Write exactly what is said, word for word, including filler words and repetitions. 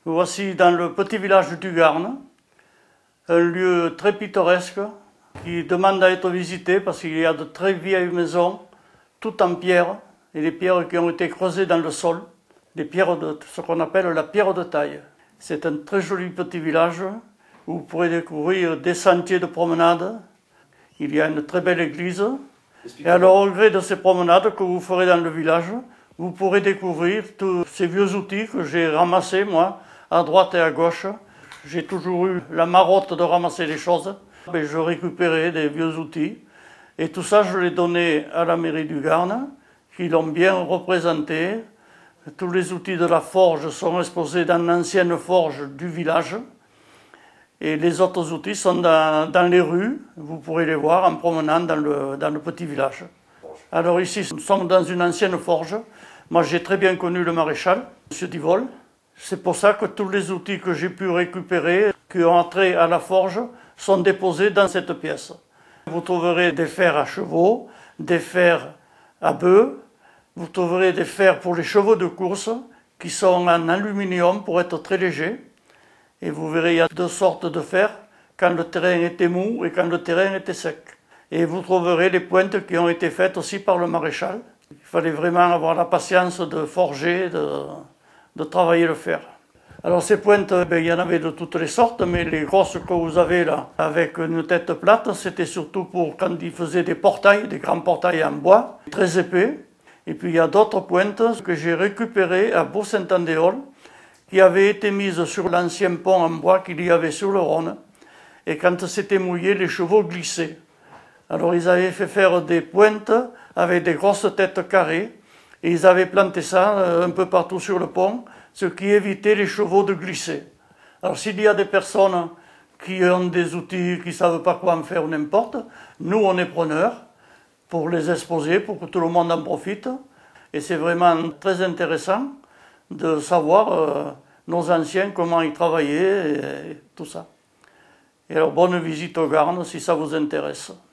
Voici dans le petit village du Garn, un lieu très pittoresque qui demande à être visité parce qu'il y a de très vieilles maisons, toutes en pierre, et des pierres qui ont été creusées dans le sol, des pierres de ce qu'on appelle la pierre de taille. C'est un très joli petit village où vous pourrez découvrir des sentiers de promenade. Il y a une très belle église. Et alors, au gré de ces promenades que vous ferez dans le village, vous pourrez découvrir tous ces vieux outils que j'ai ramassés, moi, à droite et à gauche. J'ai toujours eu la marotte de ramasser les choses. Et je récupérais des vieux outils. Et tout ça, je l'ai donné à la mairie du Garn, qui l'ont bien représenté. Tous les outils de la forge sont exposés dans l'ancienne forge du village. Et les autres outils sont dans, dans les rues. Vous pourrez les voir en promenant dans le, dans le petit village. Alors ici, nous sommes dans une ancienne forge. Moi, j'ai très bien connu le maréchal, M. Divol. C'est pour ça que tous les outils que j'ai pu récupérer, qui ont entré à la forge, sont déposés dans cette pièce. Vous trouverez des fers à chevaux, des fers à bœufs, vous trouverez des fers pour les chevaux de course, qui sont en aluminium pour être très légers. Et vous verrez, il y a deux sortes de fers, quand le terrain était mou et quand le terrain était sec. Et vous trouverez les pointes qui ont été faites aussi par le maréchal. Il fallait vraiment avoir la patience de forger, de, de travailler le fer. Alors ces pointes, ben, il y en avait de toutes les sortes, mais les grosses que vous avez là, avec une tête plate, c'était surtout pour quand ils faisaient des portails, des grands portails en bois, très épais. Et puis il y a d'autres pointes que j'ai récupérées à Beau-Saint-Andéol, qui avaient été mises sur l'ancien pont en bois qu'il y avait sur le Rhône. Et quand c'était mouillé, les chevaux glissaient. Alors ils avaient fait faire des pointes avec des grosses têtes carrées, et ils avaient planté ça un peu partout sur le pont, ce qui évitait les chevaux de glisser. Alors s'il y a des personnes qui ont des outils, qui ne savent pas quoi en faire ou n'importe, nous on est preneurs pour les exposer, pour que tout le monde en profite. Et c'est vraiment très intéressant de savoir euh, nos anciens, comment ils travaillaient et, et tout ça. Et alors bonne visite au Garn si ça vous intéresse.